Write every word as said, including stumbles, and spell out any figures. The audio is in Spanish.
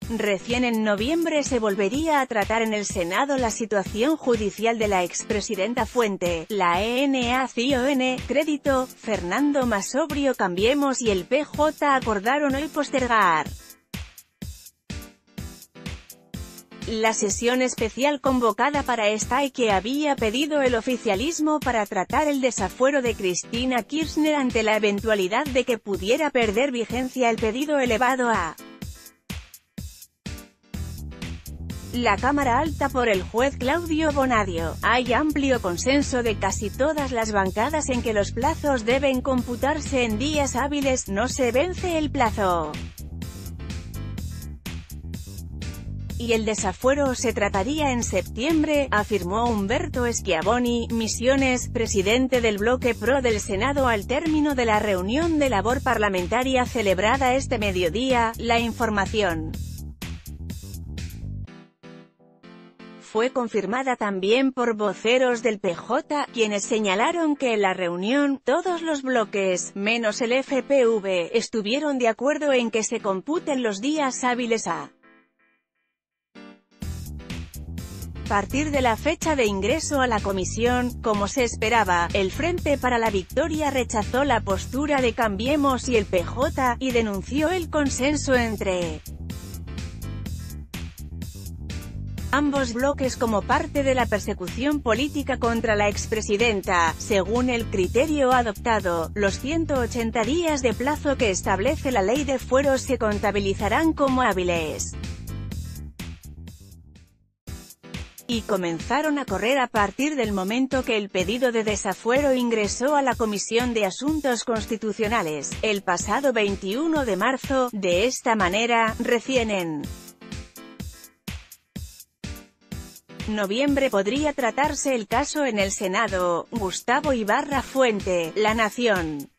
Recién en noviembre se volvería a tratar en el Senado la situación judicial de la expresidenta Fuente, la E N A C I O N, Crédito, Fernando Masobrio Cambiemos y el P J acordaron hoy postergar la sesión especial convocada para esta y que había pedido el oficialismo para tratar el desafuero de Cristina Kirchner ante la eventualidad de que pudiera perder vigencia el pedido elevado a la Cámara Alta por el juez Claudio Bonadio. Hay amplio consenso de casi todas las bancadas en que los plazos deben computarse en días hábiles, no se vence el plazo. Y el desafuero se trataría en septiembre, afirmó Humberto Schiavoni, Misiones, presidente del bloque Pro del Senado al término de la reunión de labor parlamentaria celebrada este mediodía. La información fue confirmada también por voceros del P J, quienes señalaron que en la reunión, todos los bloques, menos el F P V, estuvieron de acuerdo en que se computen los días hábiles a partir de la fecha de ingreso a la comisión. Como se esperaba, el Frente para la Victoria rechazó la postura de Cambiemos y el P J, y denunció el consenso entre ambos bloques como parte de la persecución política contra la expresidenta. Según el criterio adoptado, los ciento ochenta días de plazo que establece la ley de fueros se contabilizarán como hábiles y comenzaron a correr a partir del momento que el pedido de desafuero ingresó a la Comisión de Asuntos Constitucionales, el pasado veintiuno de marzo. De esta manera, recién en noviembre podría tratarse el caso en el Senado. Gustavo Ibarra Fuente, La Nación.